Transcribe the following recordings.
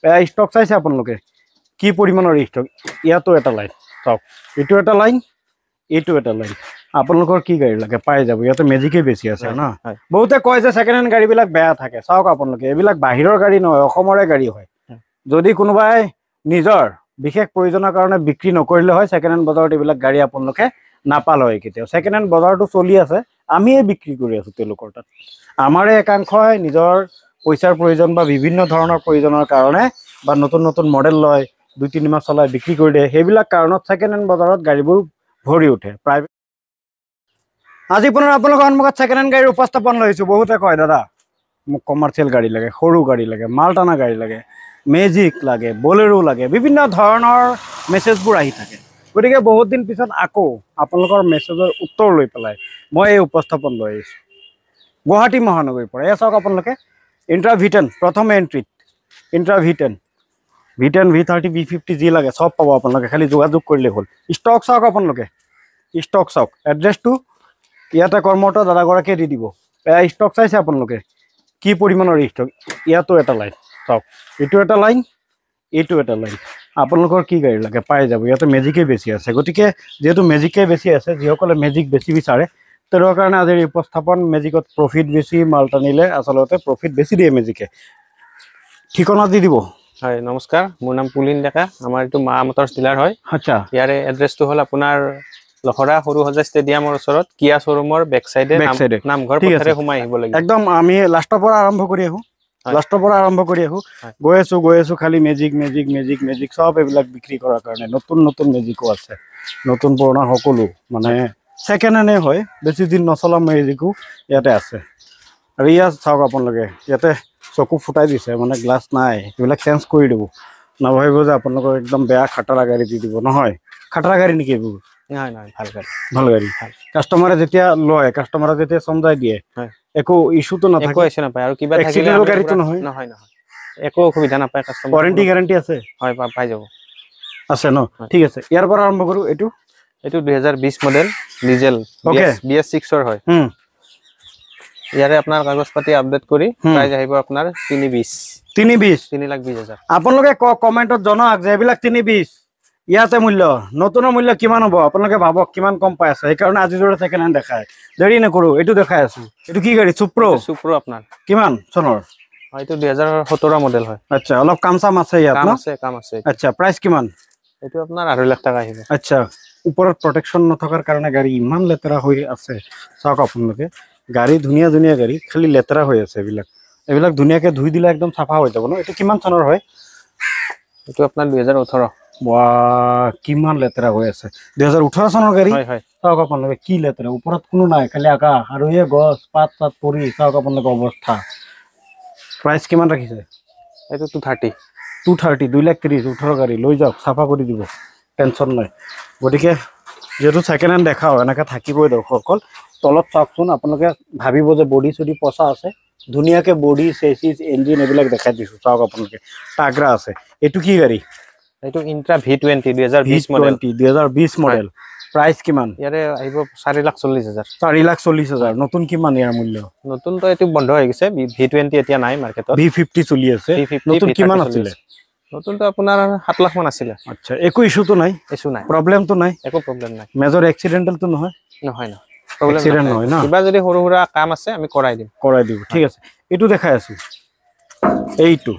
stock চাইছে আপোনালোকে কি পৰিমাণৰ ষ্টক ইয়াতো এটা লাইন চাওক এইটো এটা লাইন এইটো এটা লাইন আপোনালোকৰ কি গাড়ী লাগে পাই যাব ইয়াতে মেজিকে বেছি আছে ন বহুতে কয় যে সেকেন্ড হ্যান্ড গাড়ীবিলাক বেয়া থাকে চাওক আপোনালোকে এইবিলাক বাহিৰৰ গাড়ী নহয় অসমৰে গাড়ী হয় যদি কোনোবাই নিজৰ বিশেষ প্ৰয়োজনৰ কাৰণে বিক্ৰী নকৰিলে হয় সেকেন্ড হ্যান্ড বজাৰত এইবিলাক গাড়ী আপোনালোকে নাপাল হয় কেতিয়াও সেকেন্ড হ্যান্ড বজাৰটো চলি আছে আমিয়ে বিক্ৰী কৰি আছো তেওঁলোকৰ তাত আমাৰে একাংশই নিজৰ পইচাৰ প্ৰয়োজন বা বিভিন্ন ধৰণৰ প্ৰয়োজনৰ কাৰণে বা নতুন নতুন মডেল লয় 2-3 মাহ চলাই বিক্ৰী কৰি দিয়ে সেইবিলাক কাৰণত সেকেন্ড হ্যান্ড বজাৰত গাড়ীবোৰ ভৰি উঠে প্ৰাইভেট আজি পুনৰ আপোনালোকৰ সন্মুখত সেকেন্ড হ্যান্ড গাড়ীৰ উপস্থাপন লৈছো বহুতে কয় দাদা মোক কমাৰ্চিয়েল গাড়ী লাগে সৰু গাড়ী লাগে মালটানা গাড়ী লাগে মেজিক লাগে বলেৰো লাগে বিভিন্ন ধৰণৰ মেছেজবোৰ আহি থাকে গতিকে বহুত দিন পিছত আকৌ আপোনালোকৰ মেছেজৰ উত্তৰ লৈ পেলাই মই এই উপস্থাপন লৈ আহিছো গুৱাহাটী মহানগৰীৰ পৰা এয়া চাওক আপোনালোকে ইন্ট্ৰা V10 প্ৰথম এন্ট্ৰিত ইন্ট্ৰা V10 V30 V50 যি লাগে সব পাব আপোনালোকে খালি যোগাযোগ কৰিলে হ'ল ষ্টক চাওক আপোনালোকে ষ্টক চাওক এড্ৰেছটো ইয়াতে কৰ্মৰত দাদাগৰাকীয়ে দি দিব এয়া ষ্টক চাইছে আপোনালোকে কি পৰিমাণৰ ষ্টক ইয়াতো এটা লাইন চাওক এইটো এটা লাইন এইটো এটা লাইন আপোনালোকৰ কি গাড়ী লাগে পাই যাব ইয়াতে মেজিকে বেছি আছে গতিকে যেহেতু মেজিকে বেছি আছে যিসকলে মেজিক বেছি বিচাৰে তেওঁৰ কাৰণে আজিৰ উপস্থাপন মেজিকত প্ৰফিট বেছি মাল টানিলে আচলতে প্ৰফিট বেছি দিয়ে মেজিকে ঠিকনা দি দিব হয় নমস্কাৰ মোৰ নাম পুলিন ডেকা আমাৰ এইটো মা মটৰছ ডিলাৰ হয় আচ্ছা ইয়াৰে এড্ৰেছটো হ'ল আপোনাৰ লখৰা সৰুসজা ষ্টেডিয়ামৰ ওচৰত কিয়া শ্বৰুমৰ বেক সাইডে নামঘৰ পথাৰে সোমাই আহিব লাগিব একদম আমি লাষ্টৰ পৰা আৰম্ভ কৰি আহো গৈ আছো খালি মেজিক মেজিক মেজিক মেজিক সব এইবিলাক বিক্ৰী কৰাৰ কাৰণে নতুন নতুন মেজিকো আছে নতুন পুৰণা সকলো মানে সেকেন্ড হ্যান্ডে হয় বেছি দিন নচলা মেজিকো ইয়াতে আছে আৰু ইয়াত চাওক আপোনালোকে ইয়াতে চকু ফুটাই দিছে মানে গ্লাছ নাই এইবিলাক চেঞ্জ কৰি দিব নাভাবিব যে আপোনালোকৰ একদম বেয়া খাটাৰা গাড়ী দি দিব নহয় খাটাৰা গাড়ী নেকি এইবোৰ নহয় নহয় ভাল গাড়ী কাস্টমাৰে যেতিয়া লয় কাস্টমাৰে যেতিয়া সমজাই দিয়ে একো ইস্যুটো নাথাকে একো ইস্যু নাপায় আৰু কিবা থাকিলে গাড়ীটো নহয় নহয় নহয় একো অসুবিধা নাপায় কাস্টমাৰ ওয়াৰেন্টি গ্যাৰান্টি আছে হয় পাই যাব আছে ন ঠিক আছে ইয়াৰ পৰা আৰম্ভ কৰো এইটো 2020 মডেল ডিজেল BS6 ৰ হয় ইয়াৰে আপোনাৰ কাগজ পাতি আপডেট কৰি প্ৰাইস আহিব আপোনাৰ 3,20,000 আপোনালোকে কমেন্টত জনাওক যে এইবিলাক 3,20,000 ইয়াতে মূল্য নতুনৰ মূল্য কিমান হ'ব আপোনালোকে ভাবক কিমান কম পাই আছে এই কাৰণে আজি জোৰে সেকেন্ড হ্যান্ড দেখায় দেৰি নকৰো এইটো দেখাই আছো এইটো কি গাড়ী সুপ্ৰো আপোনাৰ কিমান চনৰ হয়তো 2017 মডেল হয় আচ্ছা অলপ কাম চাম আছে ইয়াত ন কাম আছে আচ্ছা প্ৰাইস কিমান এইটো আপোনাৰ 2.5 লাখ টাকা আহিব আচ্ছা ওপৰত প্ৰটেকচন নথকাৰ কাৰণে গাড়ী ইমান লেতেৰা হৈ আছে চাওক আপোনালোকে গাড়ী ধুনীয়া ধুনীয়া গাড়ী খালি লেতেৰা হৈ আছে এইবিলাক ধুনীয়াকে ধুই দিলে একদম সাফা হৈ যাব ন এইটো কিমান চনৰ হয় এইটো আপোনাৰ 2018 ৱা কিমান লেতেৰা হৈ আছে 2018 চনৰ গাড়ী চাওক আপোনালোকে কি লেতেৰা ওপৰত কোনো নাই খালি আকাশ আৰু এই গছ পাত পৰি চাওক আপোনালোকে অৱস্থা প্ৰাইস কিমান ৰাখিছে এইটো 230 2,30,000 18 গাড়ী লৈ যাওক সাফা কৰি দিব টেনশন নাই গতিকে যেহেতু সেকেন্ড হ্যান্ড দেখাও এনেকে থাকিবই দৰ্শকসকল তলত চাওকচোন আপোনালোকে ভাবিব যে বডি চডি পচা আছে ধুনীয়াকে বডি চেচিস ইঞ্জিন এইবিলাক দেখাই দিছো চাওক আপোনালোকে টাগৰা আছে এইটো কি গাড়ী এইটো ইন্ট্ৰা V20 2020 মডেল প্ৰাইস কিমান ইয়াৰে আহিব 4,40,000 4,40,000 নতুন কিমান ইয়াৰ মূল্য নতুন তো এটো বন্ধ হৈ গৈছে V20 এতিয়া নাই মাৰ্কেটত V50 চলি আছে নতুন কিমান আছিল নতুন তো আপোনাৰ 7 লাখ মান আছিল আচ্ছা একো ইস্যুটো নাই প্ৰবলেমটো নাই একো প্ৰবলেম নাই মেজৰ এক্সিডেন্টালটো নহয় প্ৰবলেম নহয় না কিবা যদি সৰু সুৰা কাম আছে আমি কৰাই দিম ঠিক আছে এইটো দেখাই আছো এইটো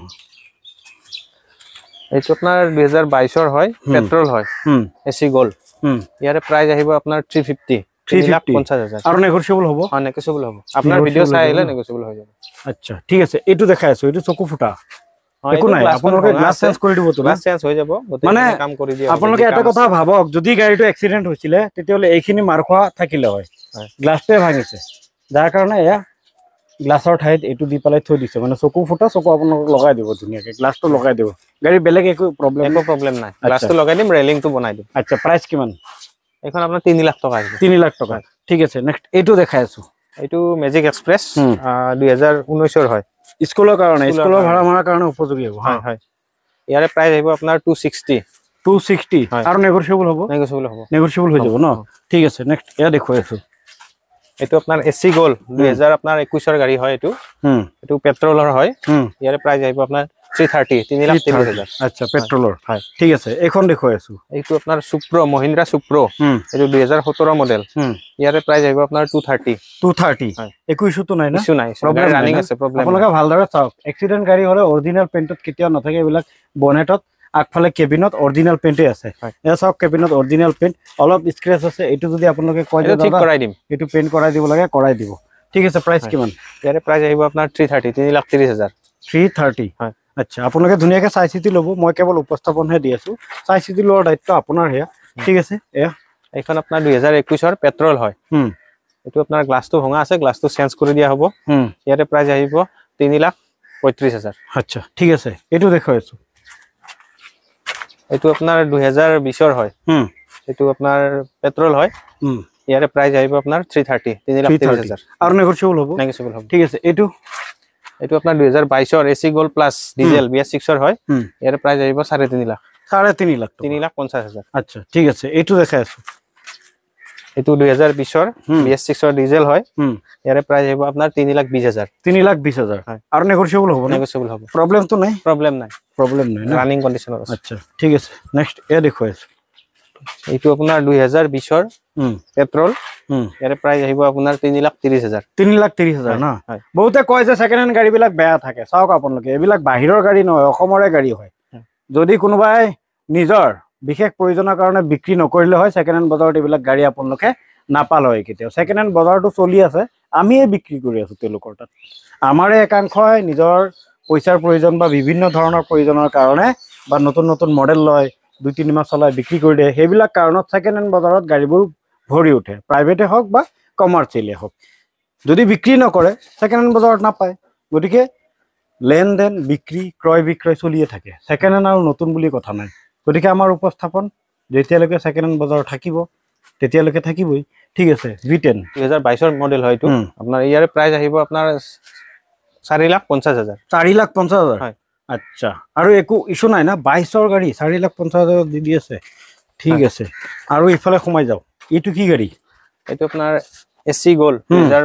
আপোনাৰ 2022 ৰ হয় পেট্ৰল হয় এসি গোল্ড ইয়াৰে প্ৰাইস আহিব আপোনাৰ 350,000 আৰু নেগোশিয়েবল হ'ব আপোনাৰ ভিডিও চাই আহিলে নেগোশিয়েবল হৈ যাব আচ্ছা ঠিক আছে এইটো দেখাই আছো এইটো চকু ফুটা একো নাই আপোনালোকে গ্লাছ চেঞ্জ কৰি দিব তো গ্লাছ চেঞ্জ হৈ যাব মানে কাম কৰি দিয়া আপোনালোকে এটা কথা ভাবক যদি গাড়ীটো এক্সিডেন্ট হৈছিলে তেতিয়ালে এইখিনি মাৰখোৱা থাকিলে হয় গ্লাছটো ভাঙিছে যাৰ কাৰণে এয়া গ্লাছৰ ঠাইত এটো দি পেলাই থৈ দিছে মানে চকু ফুটা চকু আপোনালোক লগাই দিব ধুনীয়াকে গ্লাছটো লগাই দিব গাড়ী বেলেগ একো প্ৰবলেম নাই গ্লাছটো লগাই দিম ৰেলিংটো বনাই দিম আচ্ছা প্ৰাইস কিমান এখন আপোনাৰ 3 লাখ টকা আহিব 3 লাখ টকা ঠিক আছে নেক্সট এইটো দেখাই আছো এইটো মেজিক এক্সপ্ৰেছ 2019 ৰ হয় স্কুলৰ কাৰণে স্কুলৰ ভাড়া মাৰাৰ কাৰণে উপযোগী হ'ব হয় ইয়াৰে প্ৰাইস আহিব আপোনাৰ 260 আৰু নেগোশিয়েবল হৈ যাব ন ঠিক আছে নেক্সট এয়া দেখুৱাই আছো এটো আপোনাৰ এসি গোল্ড 2000 আপোনাৰ 21 ৰ গাড়ী হয় এটো পেট্ৰলৰ হয় ইয়াৰে প্ৰাইস আহিব আপোনাৰ 330 3,30,000 আচ্ছা পেট্ৰলৰ হয় ঠিক আছে এইখন দেখুৱাই আছো এইটো আপোনাৰ সুপ্ৰ মহিন্দ্ৰা সুপ্ৰ এইটো 2017 মডেল ইয়াৰে প্ৰাইস আহিব আপোনাৰ 230 হয় একো ইস্যুটো নাই না ইস্যু নাই প্ৰবলেম ৰানিং আছে প্ৰবলেম আপোনালোকে ভালদৰে চাওক এক্সিডেন্ট গাড়ী হলে অৰিজিনাল পেইণ্টত কেতিয়াও নাথাকে এইবিলাক বনেটত আগফালে কেবিনত অৰিজিনাল পেইণ্টে আছে এয়া চাওক কেবিনত অৰিজিনাল পেইণ্ট অলপ স্ক্ৰেচ আছে এইটো যদি আপোনালোকে কয় যে ঠিক কৰাই দিম এইটো পেইণ্ট কৰাই দিব লাগে কৰাই দিব ঠিক আছে প্ৰাইস কিমান ইয়াৰে প্ৰাইস আহিব আপোনাৰ 330 3,30,000 330 হয় আচ্ছা আপোনালোকে ধুনীয়াকে চাই চিতি ল'ব মই কেৱল উপস্থাপনহে দি আছো চাই চিতি লোৱাৰ দায়িত্ব আপোনাৰ হেয়া ঠিক আছে এয়া এইখন আপোনাৰ 2021 ৰ পেট্ৰল হয় এইটো আপোনাৰ গ্লাছটো ভঙা আছে গ্লাছটো চেঞ্জ কৰি দিয়া হ'ব ইয়াৰে প্ৰাইস আহিব 3,35,000 আচ্ছা ঠিক আছে এইটো দেখাই আছো এইটো আপোনাৰ 2020 ৰ হয় এইটো আপোনাৰ পেট্ৰল হয় ইয়াৰে প্ৰাইস আহিব আপোনাৰ 330 3,30,000 আৰু নেগোচিয়েবল হ'ব ঠিক আছে এইটো আপোনাৰ 2022 ৰ AC gold plus diesel BS6 ৰ হয় ইয়াৰে প্ৰাইস আহিব 3.5 লাখ 3,50,000 আচ্ছা ঠিক আছে এইটো দেখাই আছো এইটো 2020 ৰ BS6 ৰ ডিজেল হয় ইয়াৰে প্ৰাইস আহিব আপোনাৰ 3,20,000 3,20,000 আৰু নেগোচিয়েবল হ'ব প্ৰবলেমটো নাই প্ৰবলেম নাই না ৰানিং কন্ডিশনৰ আছে আচ্ছা ঠিক আছে নেক্সট এ দেখুৱাই আছো এইটো আপোনাৰ 2020 ৰ পেট্ৰল ইয়াৰে প্ৰাইস আহিব আপোনাৰ 3,30,000 3,30,000 না বহুতে কয় যে সেকেন্ড হ্যান্ড গাড়ী বিলাক বেয়া থাকে চাওক আপোনালোকে এইবিলাক বাহিৰৰ গাড়ী নহয় অসমৰে গাড়ী হয় যদি কোনোবাই নিজৰ বিশেষ প্ৰয়োজনৰ কাৰণে বিক্ৰী নকৰিলে হয় সেকেন্ড হ্যান্ড বজাৰত এইবিলাক গাড়ী আপোনালোকে নাপাল হয় কেতিয়াও সেকেন্ড হ্যান্ড বজাৰটো চলি আছে আমিয়ে বিক্ৰী কৰি আছো তেওঁলোকৰ তাত আমাৰে একাংশই নিজৰ পইচাৰ প্ৰয়োজন বা বিভিন্ন ধৰণৰ প্ৰয়োজনৰ কাৰণে বা নতুন নতুন মডেল লয় 2-3 মাহ চলাই বিক্ৰী কৰি দিয়ে সেইবিলাক কাৰণত সেকেন্ড হ্যান্ড বজাৰত গাড়ীবোৰ ভৰি উঠে প্ৰাইভেটে হওক বা কমাৰ্চিয়েলে হওক যদি বিক্ৰী নকৰে সেকেন্ড হ্যান্ড বজাৰত নাপায় গতিকে লেনদেন বিক্ৰী ক্ৰয় বিক্ৰয় চলিয়ে থাকে সেকেন্ড হ্যান্ড আৰু নতুন বুলি কথা নাই গতিকে আমাৰ উপস্থাপন যেতিয়ালৈকে সেকেন্ড হ্যান্ড বজাৰ থাকিব তেতিয়ালৈকে থাকিবই ঠিক আছে V10 2022 ৰ মডেল হয় এইটো আপোনাৰ ইয়াৰে প্ৰাইস আহিব আপোনাৰ 4,50,000 4,50,000 হয় আচ্ছা আৰু একো ইস্যু নাই না 22 ৰ গাড়ী 4,50,000 দি আছে ঠিক আছে আৰু ইফালে সোমাই যাও এইটো কি গাড়ী এইটো আপোনাৰ এসি গোল্ড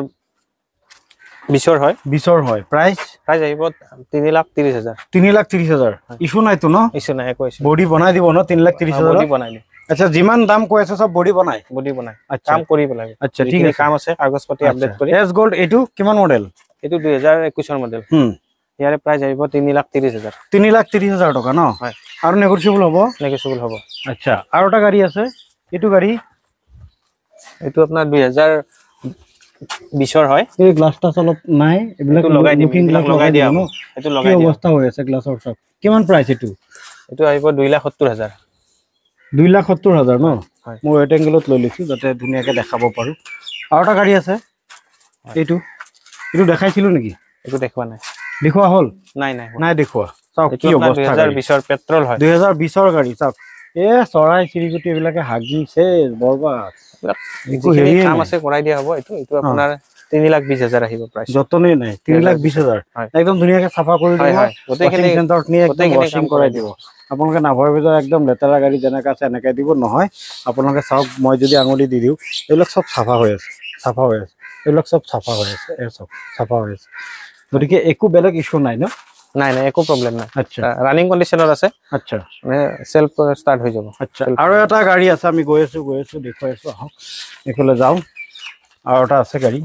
2020 ৰ হয় 20 ৰ হয় প্ৰাইস আহিব 3,30,000 3,30,000 ইস্যু নাই তো ন ইস্যু নাই একো ইস্যু বডি বনাই দিব ন 3,30,000 বডি বনাই দিব আচ্ছা যিমান দাম কৈ আছে সব বডি বনাই কাম কৰি পেলাই আচ্ছা ঠিক আছে কাম আছে কাগজ পাতি আপডেট কৰি এস গোল্ড এইটো কিমান মডেল এইটো 2021 ৰ মডেল ইয়াৰে প্ৰাইস আহিব 3,30,000 3,30,000 টকা ন হয় আৰু নেগোচিয়েবল হ'ব আচ্ছা আৰু এটা গাড়ী আছে এইটো গাড়ী এইটো আপোনাৰ 2020 ৰ হয় এই গ্লাছটা অলপ নাই এইবিলাক লগাই দিম লগাই দিয়া ন এইটো লগাই দিয়া অৱস্থা হৈ আছে গ্লাছৰ সব কিমান প্ৰাইস এইটো আহিব 2,70,000 2,70,000 ন মই ৱেট এংগলত লৈ লৈছো যাতে ধুনীয়াকে দেখাব পাৰো আৰু এটা গাড়ী আছে এইটো দেখাইছিলো নেকি এইটো দেখুৱা নাই দেখুৱা হল নাই দেখুৱা চাওক কি অৱস্থা 2020 ৰ পেট্ৰল হয় 2020 ৰ গাড়ী চাওক এ চৰাই চিৰিকটি এইবিলাকে হাগিছে বৰবাদ একো হেৰি কাম আছে কৰাই দিয়া হ'ব এইটো আপোনাৰ 3,20,000 আহিব প্ৰাইস যতনে নাই 3,20,000 একদম ধুনীয়াকে সাফা কৰি দিব গোটেইখিনি চেণ্টাৰত নি একদম ওয়াশিং কৰাই দিব আপোনালোকে নাভাবিব একদম লেতেৰা গাড়ী যেনেকা আছে এনেকৈ দিব নহয় আপোনালোকে চাওক মই যদি আঙুলি দি দিওঁ এইবিলাক সব চাফা হৈ আছে এইবিলাক সব চাফা হৈ আছে এই সব চাফা হৈ আছে গতিকে একো বেলেগ ইস্যু নাই ন নাই একো প্ৰবলেম নাই আচ্ছা ৰানিং কন্ডিশনৰ আছে আচ্ছা মানে সেলফ স্টার্ট হৈ যাব আচ্ছা আৰু এটা গাড়ী আছে আমি গৈ আছো দেখুৱাই আছো আহক এফালে যাও আৰু এটা আছে গাড়ী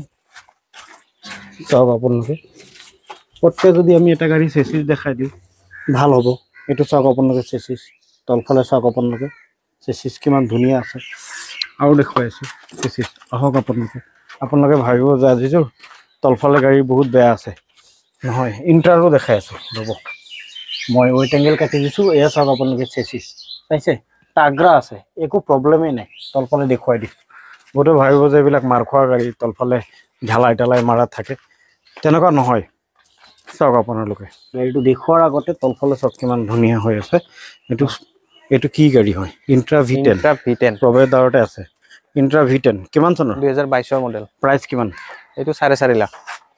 চাওক আপোনালোকে পটকে যদি আমি এটা গাড়ী চেচিছ দেখাই দিওঁ ভাল হ'ব এইটো চাওক আপোনালোকে চেচিছ তলফালে চাওক আপোনালোকে চেচিছ কিমান ধুনীয়া আছে আৰু দেখুৱাই আছো চেচিছ আহক আপোনালোকে ভাবিব যে আজিযোৰ তলফালে গাড়ী বহুত বেয়া আছে নহয় ইণ্টাৰো দেখাই আছো ৰ'ব মই ৱেট এংগল কাটি দিছো এয়া চাওক আপোনালোকে চেচিছ চাইছে টাগ্ৰা আছে একো প্ৰব্লেমেই নাই তলফালে দেখুৱাই দিছো বহুতে ভাবিব যে এইবিলাক মাৰখোৱা গাড়ী তলফালে ঢালাই টালাই মাৰা থাকে তেনেকুৱা নহয় চাওক আপোনালোকে গাড়ীটো দেখুৱাৰ আগতে তলফালে চাওক কিমান ধুনীয়া হৈ আছে এইটো কি গাড়ী হয় ইন্ট্ৰা V10 প্ৰবেদাৰতে আছে ইন্ট্ৰা V10 কিমান চনৰ 2022 ৰ মডেল প্ৰাইস কিমান এইটো 4.5 লাখ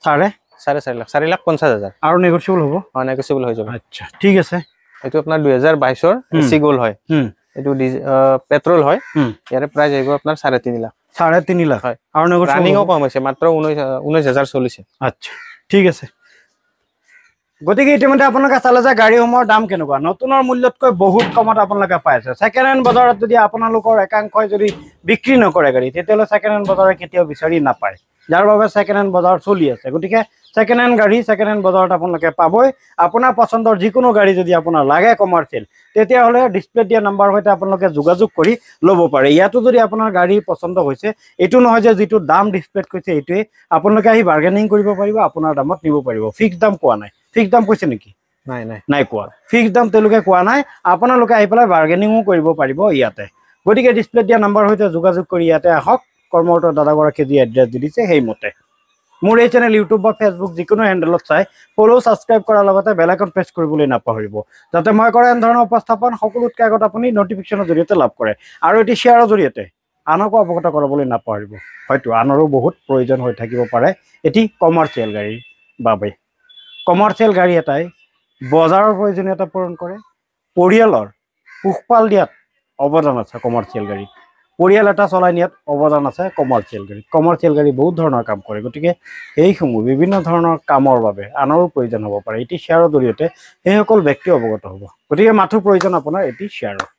4,50,000 আৰু নেগোচিয়েবল হ'ব নেগোচিয়েবল হৈ যাব আচ্ছা ঠিক আছে এইটো আপোনাৰ 2022 ৰ এসি গোল্ড হয় এইটো পেট্ৰল হয় ইয়াৰে প্ৰাইস আহিব আপোনাৰ 3.5 লাখ 3.5 লাখ হয় আৰু নেগোচিয়েবল ৰানিংও কম হৈছে মাত্ৰ 19,000 চলিছে আচ্ছা ঠিক আছে গতিকে ইতিমধ্যে আপোনালোকে চালে যে গাড়ীসমূহৰ দাম কেনেকুৱা নতুনৰ মূল্যতকৈ বহুত কমত আপোনালোকে পাইছে ছেকেণ্ড হেণ্ড বজাৰত যদি আপোনালোকৰ একাংশই যদি বিক্ৰী নকৰে গাড়ী তেতিয়াহ'লে ছেকেণ্ড হেণ্ড বজাৰে কেতিয়াও বিচাৰি নাপায় যাৰ বাবে ছেকেণ্ড হেণ্ড বজাৰ চলি আছে গতিকে ছেকেণ্ড হেণ্ড গাড়ী ছেকেণ্ড হেণ্ড বজাৰত আপোনালোকে পাবই আপোনাৰ পচন্দৰ যিকোনো গাড়ী যদি আপোনাৰ লাগে কমাৰ্চিয়েল তেতিয়াহ'লে ডিছপ্লেত দিয়া নাম্বাৰৰ সৈতে আপোনালোকে যোগাযোগ কৰি ল'ব পাৰে ইয়াতো যদি আপোনাৰ গাড়ী পচন্দ হৈছে এইটো নহয় যে যিটো দাম ডিছপ্লেত কৈছে এইটোৱে আপোনালোকে আহি বাৰ্গেনিং কৰিব পাৰিব আপোনাৰ দামত নিব পাৰিব ফিক্স দাম কোৱা নাই ফিক্স দাম কৈছে নেকি নাই কোৱা ফিক্স দাম তেওঁলোকে কোৱা নাই আপোনালোকে আহি পেলাই বাৰ্গেনিঙো কৰিব পাৰিব ইয়াতে গতিকে ডিছপ্লেত দিয়া নাম্বাৰৰ সৈতে যোগাযোগ কৰি ইয়াতে আহক কৰ্মৰত দাদাগৰাকীয়ে যি এড্ৰেছ দি দিছে সেইমতে মোৰ এই চেনেল ইউটিউব বা ফেচবুক যিকোনো হেণ্ডেলত চাই ফ'ল' ছাবস্ক্ৰাইব কৰাৰ লগতে বেল আইকন প্ৰেছ কৰিবলৈ নাপাহৰিব যাতে মই কৰা এনেধৰণৰ উপস্থাপন সকলোতকৈ আগত আপুনি নটিফিকেশ্যনৰ জৰিয়তে লাভ কৰে আৰু এটি শ্বেয়াৰৰ জৰিয়তে আনকো অৱগত কৰাবলৈ নাপাহৰিব হয়তো আনৰো বহুত প্ৰয়োজন হৈ থাকিব পাৰে এটি কমাৰ্চিয়েল গাড়ীৰ বাবে কমাৰ্চিয়েল গাড়ী এটাই বজাৰৰ প্ৰয়োজনীয়তা পূৰণ কৰে পৰিয়ালৰ পোহপাল দিয়াত অৱদান আছে কমাৰ্চিয়েল গাড়ীত পৰিয়াল এটা চলাই নিয়াত অৱদান আছে কমাৰ্চিয়েল গাড়ী বহুত ধৰণৰ কাম কৰে গতিকে এইসমূহ বিভিন্ন ধৰণৰ কামৰ বাবে আনৰো প্ৰয়োজন হ'ব পাৰে এটি শ্বেয়াৰৰ জৰিয়তে সেইসকল ব্যক্তি অৱগত হ'ব গতিকে মাথো প্ৰয়োজন আপোনাৰ এটি শ্বেয়াৰৰ